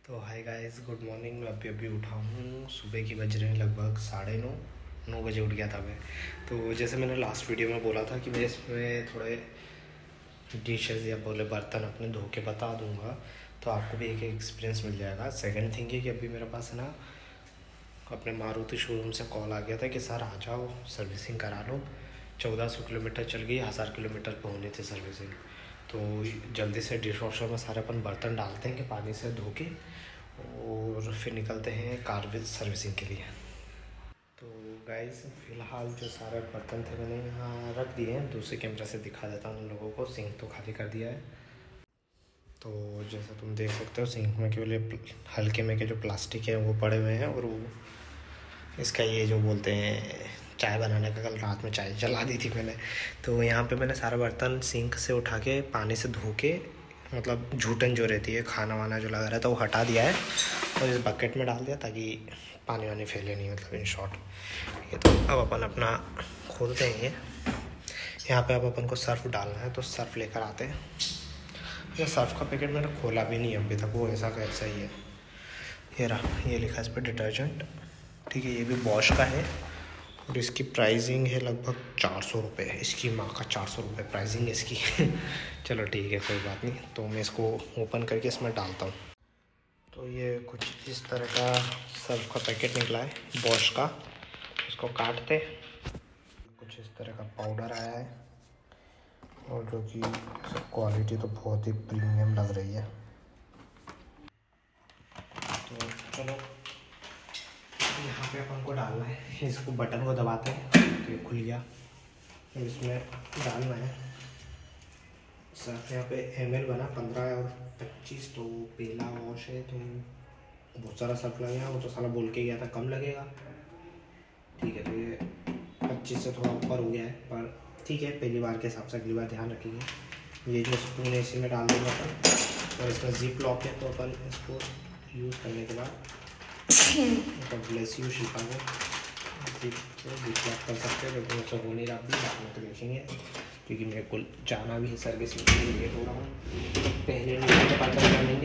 तो hi guys, good morning. मैं अभी उठा हूँ। सुबह की बज रहे हैं लगभग 9:30 बजे उठ गया था मैं। तो जैसे मैंने लास्ट वीडियो में बोला था कि मैं इसमें थोड़े डिशेज़ या बोले बर्तन अपने धो के बता दूँगा, तो आपको भी एक एक्सपीरियंस मिल जाएगा। सेकंड थिंग है कि अभी मेरे पास है ना अपने मारुति शोरूम से कॉल आ गया था कि सर आ जाओ, सर्विसिंग करा लो। 1400 किलोमीटर चल गई, 1000 किलोमीटर पे होनी थी सर्विसिंग। तो जल्दी से डिश वॉशर में सारे अपन बर्तन डालते हैं कि पानी से धो के, और फिर निकलते हैं कार विद सर्विसिंग के लिए। तो गाइस, फ़िलहाल जो सारे बर्तन थे मैंने यहाँ रख दिए हैं। दूसरे कैमरा से दिखा देता हूँ उन लोगों को। सिंक तो खाली कर दिया है। तो जैसा तुम देख सकते हो, सिंक में केवल हल्के में के जो प्लास्टिक है वो पड़े हुए हैं, और वो इसका ये जो बोलते हैं चाय बनाने का, कल रात में चाय जला दी थी मैंने। तो यहाँ पे मैंने सारा बर्तन सिंक से उठा के पानी से धो के, मतलब झूठन जो रहती है खाना वाना जो लगा रहता है वो हटा दिया है, और इस बकेट में डाल दिया ताकि पानी वानी फैले नहीं, मतलब इन शॉर्ट। ये तो अब अपन अपना खोलते हैं। यहाँ पे अब अपन को सर्फ डालना है, तो सर्फ लेकर आते हैं। ये सर्फ का पैकेट मैंने खोला भी नहीं अभी तक, वो ऐसा का ऐसा ही है। ये रहा, ये लिखा है इस पर डिटर्जेंट, ठीक है। ये भी बॉश का है, और इसकी प्राइसिंग है लगभग 400 रुपये। इसकी माँ का 400 रुपये प्राइसिंग है इसकी। चलो ठीक है, कोई बात नहीं। तो मैं इसको ओपन करके इसमें डालता हूँ। तो ये कुछ इस तरह का सर्फ का पैकेट निकला है बॉश का। इसको काटते, कुछ इस तरह का पाउडर आया है, और जो कि क्वालिटी तो बहुत ही प्रीमियम लग रही है। तो चलो यहाँ पे अपन को डालना है। इसको बटन को दबाते हैं तो ये खुल गया, और इसमें डालना है सर्फ। यहाँ पे ml बना 15 और 25, तो पहला वॉश है तो बहुत सारा सर्फ लगेगा। वो तो साला बोल के गया था कम लगेगा, ठीक है। तो ये 25 से थोड़ा ऊपर हो गया है, पर ठीक है, पहली बार के हिसाब से अगली बार ध्यान रखेंगे। ये जो स्पून है इसी में डाल देंगे अपन, और इसमें जिप लॉक है, तो अपन इसको यूज़ करने के बाद ब्लेस यू शिफा को जिप लॉक कर सकते हैं। लेकिन उससे हो नहीं रहा अभी, बाद में तो देखेंगे, क्योंकि मेरे को जाना भी है सर्विस में, लेट हो रहा हूँ। पहले नीचे बर्तन डालेंगे।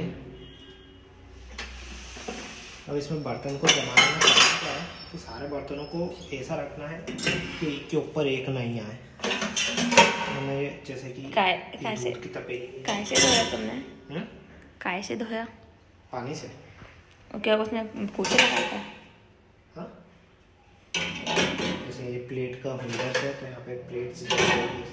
अब इसमें बर्तन को जमाने में क्या है कि सारे बर्तनों को ऐसा रखना है कि एक के ऊपर एक नहीं आए। मैंने जैसे कि दूध की तपेली, काय से धोया तुमने? काय से धोया? पानी से। और क्या उसने पोछा लगाया था? हाँ, जैसे ये प्लेट का होल्डर है, तो यहाँ पे प्लेट से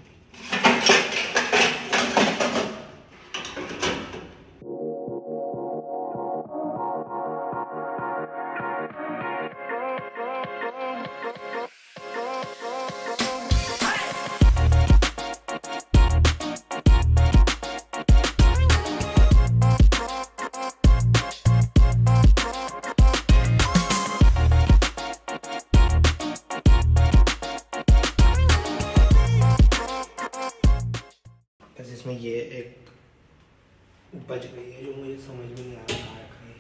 इसमें ये एक बच गई है जो मुझे समझ में नहीं आ रहा है।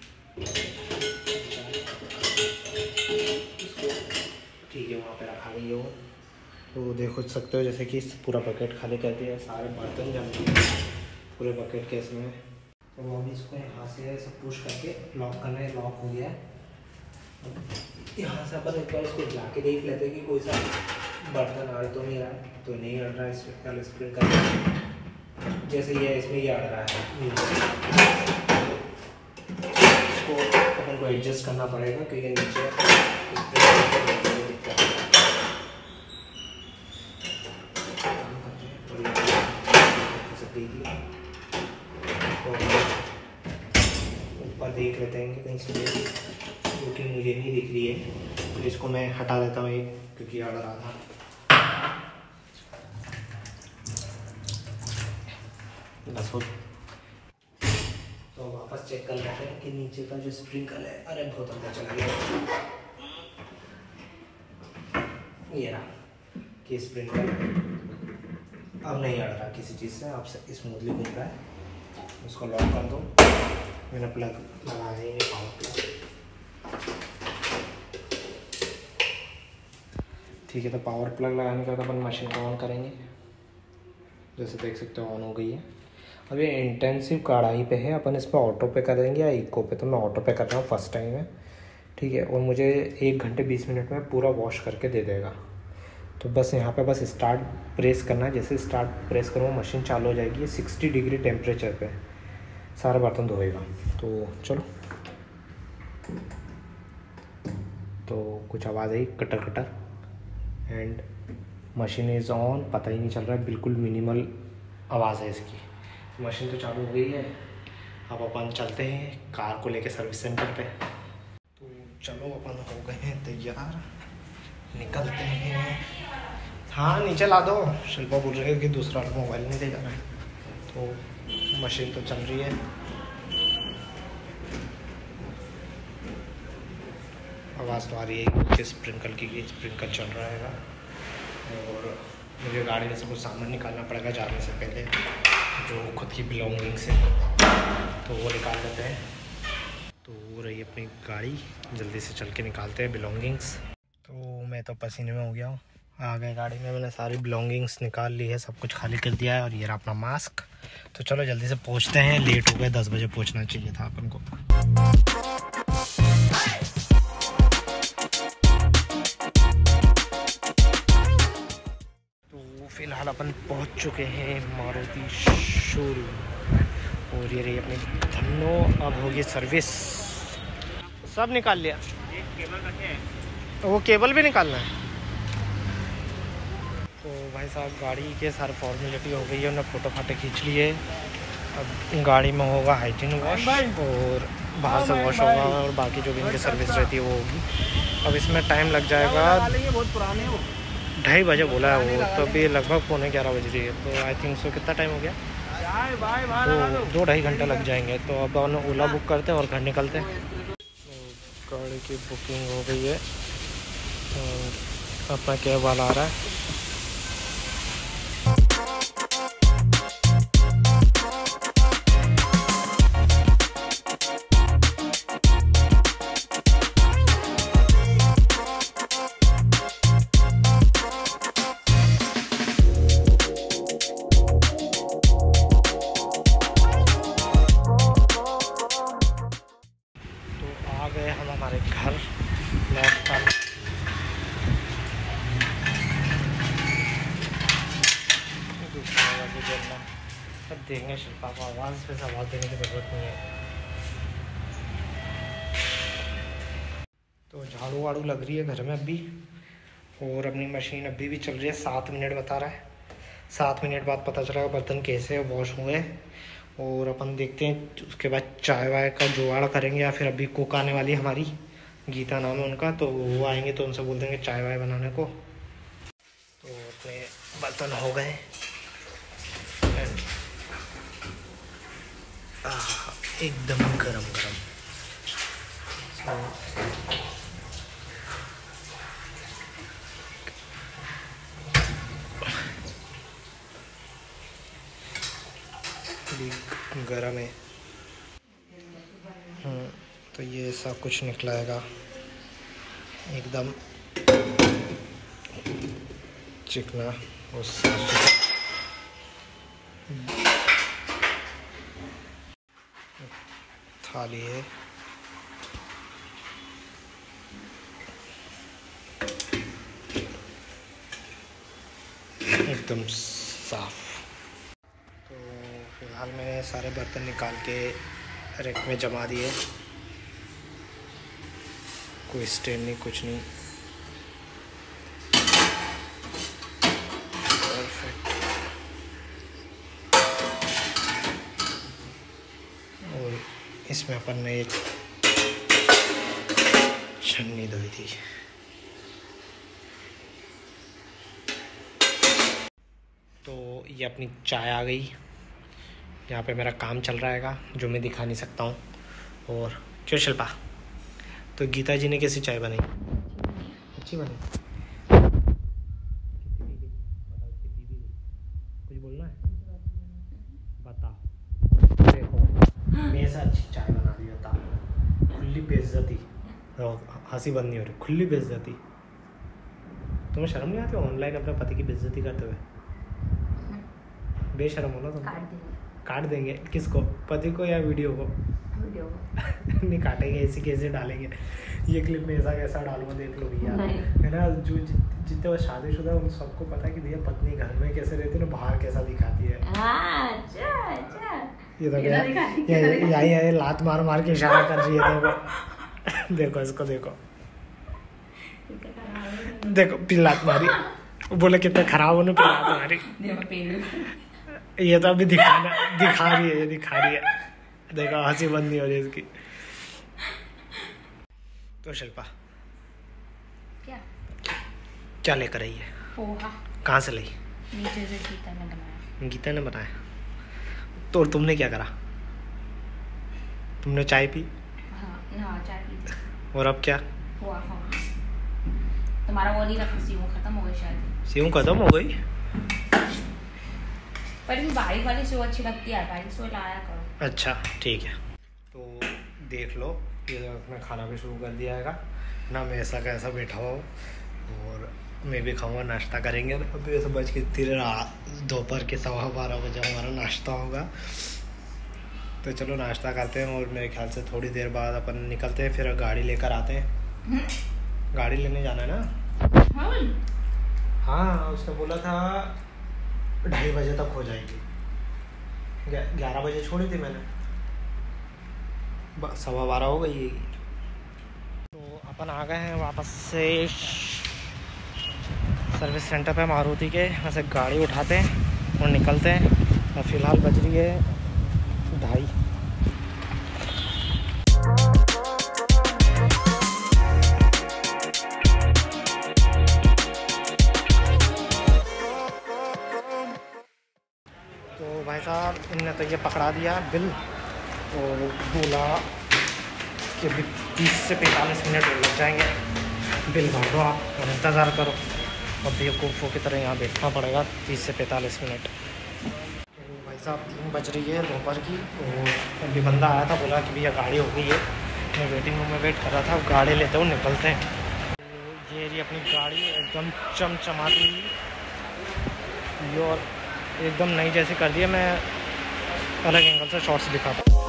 ठीक है, वहाँ पे रखा गई है वो। तो देख सकते हो जैसे कि पूरा बकेट खाली कर दिया है, सारे बर्तन जम गए पूरे बकेट के इसमें। तो अभी इसको यहाँ से सब पुश करके लॉक करना है। लॉक हो गया है। यहाँ से अपन एक बार इसको हिला के देख लेते हैं कि कोई सा बर्तन अड़ तो नहीं रहा है। तो नहीं अड़ रहा है, इसमें कल स्प्रिंग कर जैसे ये इसमें ये अड़ रहा है। इसको अपन को एडजस्ट करना पड़ेगा, क्योंकि नीचे ऊपर देख लेते हैं कि कहीं से, क्योंकि मुझे नहीं दिख रही है। तो इसको मैं हटा देता हूँ एक, क्योंकि अड़ रहा था। तो वापस चेक कर लेते हैं कि नीचे का जो स्प्रिंकल है, अरे बहुत अंदर चला गया। ये रहा कि स्प्रिंकल अब नहीं अड़ रहा किसी चीज़ से, अब स्मूथली घूम रहा है। उसको लॉक कर दो। मैंने प्लग लगाया ही नहीं, पावर प्लग, ठीक है। तो पावर प्लग लगाने के बाद अपन मशीन को ऑन करेंगे। जैसे देख सकते हो ऑन हो गई है। अभी इंटेंसिव कढ़ाई पे है, अपन इस पर ऑटो पे करेंगे या इको पे। तो मैं ऑटो पे कर रहा हूँ फर्स्ट टाइम है, ठीक है। और मुझे 1 घंटे 20 मिनट में पूरा वॉश करके दे देगा। तो बस यहाँ पे बस स्टार्ट प्रेस करना है। जैसे स्टार्ट प्रेस करूँ मशीन चालू हो जाएगी। 60 डिग्री टेम्परेचर पे सारा बर्तन धोएगा। तो चलो, तो कुछ आवाज़ आई cutter cutter and machine is on. पता ही नहीं चल रहा है, बिल्कुल मिनिमल आवाज़ है इसकी। मशीन तो चालू हो गई है। अब अपन चलते हैं कार को लेके सर्विस सेंटर पे। तो चलो अपन हो गए हैं तैयार, निकलते हैं। हाँ नीचे ला दो। शिल्पा बोल रही है कि दूसरा मोबाइल नहीं ले जाना है। तो मशीन तो चल रही है। आवाज़ तो आ रही है कि स्प्रिंकल की, स्प्रिंकल चल रहा है। और मुझे गाड़ी में से कुछ सामान निकालना पड़ेगा जाने से पहले, जो खुद की बिलोंगिंग्स है, तो वो निकाल लेते हैं। तो वो रही अपनी गाड़ी, जल्दी से चल के निकालते हैं बिलोंगिंग्स। तो मैं तो पसीने में हो गया हूँ। आ गए गाड़ी में, मैंने सारी बिलोंगिंग्स निकाल ली है, सब कुछ खाली कर दिया है। और ये रहा अपना मास्क। तो चलो जल्दी से पहुँचते हैं, लेट हो गए, 10 बजे पहुँचना चाहिए था अपन को। फिलहाल अपन पहुंच चुके हैं मारुति शोरूम। और ये रही अपनी धन्नो। अब होगी सर्विस। सब निकाल लिया, तो वो केबल भी निकालना है। तो भाई साहब गाड़ी के सारे फॉर्मेलिटी हो गई है, उन्होंने फ़ोटो फाटे खींच लिए। अब गाड़ी में होगा हाइजीन वॉश और बाहर से वॉश होगा, और बाकी जो भी इनकी सर्विस रहती है वो होगी। अब इसमें टाइम लग जाएगा, बहुत पुराने हो, 2:30 बजे बोला है वो, तो अभी लगभग 11:45 बज रही है। तो आई थिंक सो कितना टाइम हो गया, 2-2.5 घंटे लग जाएंगे। तो अब हम ओला बुक करते हैं और घर निकलते हैं। तो गाड़ी की बुकिंग हो गई है, अपना कैब वाला आ रहा है। हम हमारे घर अब देंगे शिल्पा को आवाज़ पे आवाज़ देने की ज़रूरत नहीं है। तो झाड़ू वाड़ू लग रही है घर में अभी, और अपनी मशीन अभी भी चल रही है। 7 मिनट बता रहा है, 7 मिनट बाद पता चला बर्तन कैसे वॉश हुए। और अपन देखते हैं उसके बाद चाय वाय का जुगाड़ करेंगे, या फिर अभी कुक आने वाली है हमारी, गीता नाम है उनका, तो वो आएंगे तो उनसे बोल देंगे चाय वाय बनाने को। तो अपने बर्तन हो गए, एकदम गरम गरम। गरम है। तो ये सब कुछ निकलाएगा एकदम चिकना और साफ सुथरा। थाली है, एकदम साफ। तो फिलहाल मैंने सारे बर्तन निकाल के रैक में जमा दिए, कोई स्टैंड नहीं, कुछ नहीं, परफेक्ट। और इसमें अपन ने एक छन्नी धोई थी। तो ये अपनी चाय आ गई। यहाँ पे मेरा काम चल रहा है जो मैं दिखा नहीं सकता हूँ। और क्यों शिल्पा, तो गीता जी ने कैसी चाय बनाई? अच्छी बनी? कुछ बोलना है? बताओ। देखो मेरे से अच्छी चाय बना रही बता। खुली बेइज्जती, हंसी बंद नहीं हो रही, खुली बेइज्जती। तुम्हें शर्म नहीं आती ऑनलाइन अपने पति की बेइज्जती करते हुए? बेशर्म हो ना तुम। काट देंगे। किसको, पति को या वीडियो को? वीडियो को नहीं काटेंगे, ऐसे कैसे डालेंगे। ये क्लिप में ऐसा कैसा डालूंगा देख लो भैया, है ना। जो जितने वो शादीशुदा उन सबको पता है कि भैया पत्नी घर में कैसे रहती है ना, बाहर कैसा दिखाती है। अच्छा ये तो क्या यही लात मार मार के इशारा कर रही है। देखो देखो इसको, देखो देखो फिर लात मारी, बोले कितना खराब होने पे लात मारी। ये तो अभी दिखा रही है, ये दिखा रही है। देखो हंसी बंद नहीं हो रही इसकी। तो शिल्पा क्या लेकर आई है? पोहा। कहाँ से लाई? नीचे से गीता ने बनाया। गीता ने बनाया। तो तुमने क्या करा? तुमने चाय पी? हाँ चाय पी। और अब क्या? पोहा खाऊंगी। तुम्हारा वो नहीं रखा, सीऊ खत्म हो गई शायद। सीऊ खत्म हो गई? पर बारीक वाली सेव अच्छी लगती है, बारीक सेव लाया करो। अच्छा ठीक है। तो देख लो, ये अपना खाना भी शुरू कर दिया है ना। मैं ऐसा का ऐसा बैठा हुआ हूँ और मैं भी खाऊंगा, नाश्ता करेंगे। अभी ऐसा बज के दोपहर के 12:15 बजे हमारा नाश्ता होगा। तो चलो नाश्ता करते हैं और मेरे ख्याल से थोड़ी देर बाद अपन निकलते हैं, फिर गाड़ी लेकर आते हैं। गाड़ी लेने जाना है ना? हाँ उसने बोला था 2:30 बजे तक हो जाएगी। 11 बजे छोड़ी थी मैंने, 12:15 हो गई। तो अपन आ गए हैं वापस से सर्विस सेंटर पे मारुति के। वहाँ से गाड़ी उठाते हैं और निकलते हैं। और फिलहाल बज रही है 2:30। तो भाई साहब इनने तो ये पकड़ा दिया बिल और बोला कि अभी 30 से 45 मिनट लग जाएंगे, बिल भर दो आप और इंतज़ार करो। अब बेवकूफ़ों की तरह यहाँ बैठना पड़ेगा 30 से 45 मिनट। तो भाई साहब 3 बज रही है दोपहर की और अभी बंदा आया था, बोला कि भैया गाड़ी हो गई है। मैं वेटिंग रूम में वेट कर रहा था, अब गाड़ी लेते हुए निकलते हैं। तो ये रही अपनी गाड़ी, एकदम चमचमाती ये और एकदम नई जैसी कर दी है। मैं अलग एंगल से शॉर्ट्स दिखाता हूँ।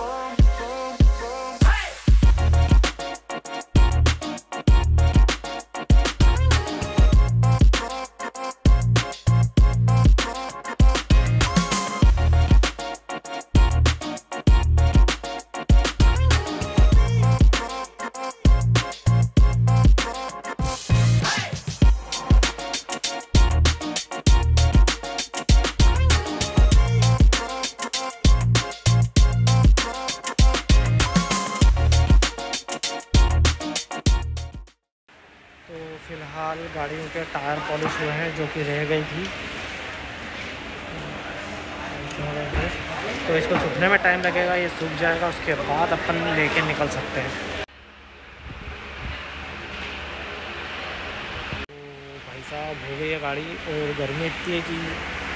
फिलहाल गाड़ियों के टायर पॉलिश हुए हैं, जो कि रह गई थी। तो इसको सूखने में टाइम लगेगा, ये सूख जाएगा उसके बाद अपन लेके निकल सकते हैं। तो भाई साहब हो गई है गाड़ी और गर्मी इतनी है कि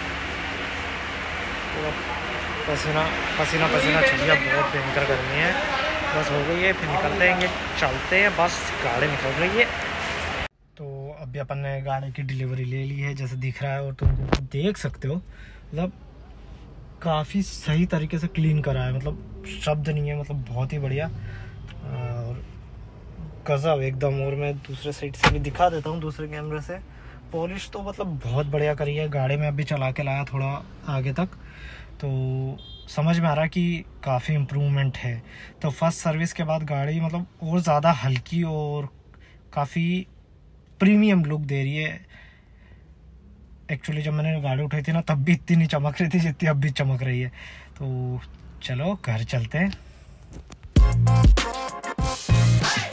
पसीना पसीना पसीना चल गया, बहुत भयंकर गर्मी है। बस हो गई है, फिर निकलते हैं, चलते हैं, बस गाड़ी निकल रही है। तो अभी अपन ने गाड़ी की डिलीवरी ले ली है, जैसे दिख रहा है और तुम देख सकते हो। मतलब काफ़ी सही तरीके से क्लीन करा है, मतलब शब्द नहीं है, मतलब बहुत ही बढ़िया और गजब एकदम। और मैं दूसरे साइड से भी दिखा देता हूँ, दूसरे कैमरे से। पॉलिश तो मतलब बहुत बढ़िया करी है। गाड़ी में अभी चला के लाया थोड़ा आगे तक, तो समझ में आ रहा है कि काफ़ी इम्प्रूवमेंट है। तो फर्स्ट सर्विस के बाद गाड़ी मतलब और ज़्यादा हल्की और काफ़ी प्रीमियम लुक दे रही है। एक्चुअली जब मैंने गाड़ी उठाई थी ना, तब भी इतनी नहीं चमक रही थी जितनी अब भी चमक रही है। तो चलो घर चलते हैं।